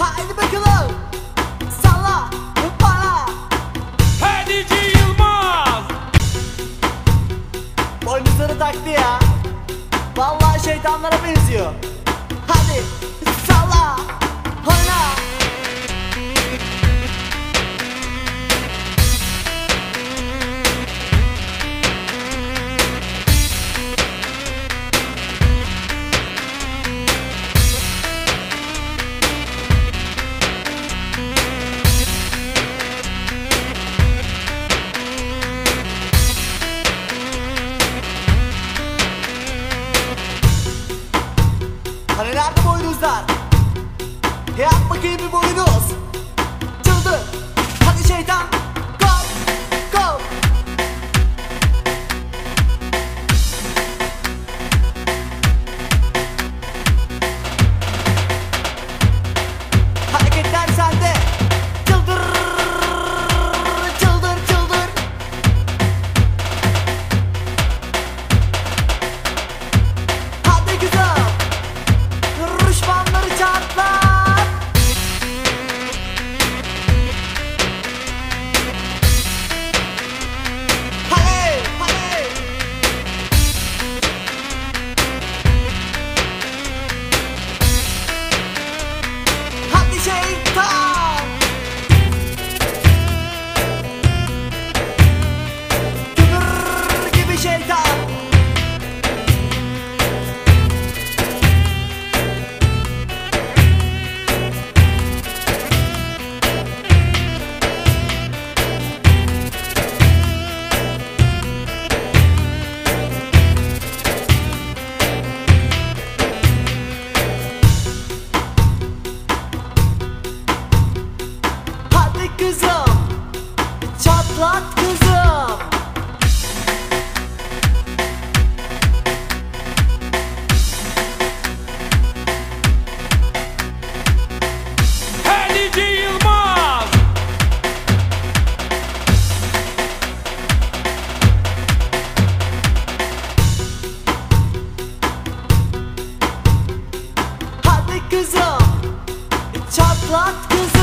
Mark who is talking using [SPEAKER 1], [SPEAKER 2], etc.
[SPEAKER 1] Haydi bakalım. Salla bana.
[SPEAKER 2] Hedici Yılmaz.
[SPEAKER 1] Boynuzları taktı ya. Vallahi şeytanlara benziyor. Hadi salla oyna. Hani nerede boynuzlar? Yap bakayım bir boynuz. Çıldır. Hadi şeytan. Go. Go. Hareketler sende. Çıldır. Çıldır çıldır. Hadi güzel. Düşmanları çatlar. Hey, hey. Hadi şeytan. Kömür gibi şeytan. Hadi kızım, çatlat kızım.
[SPEAKER 2] Hedici Yılmaz.
[SPEAKER 1] Hadi kızım, çatlat kızım.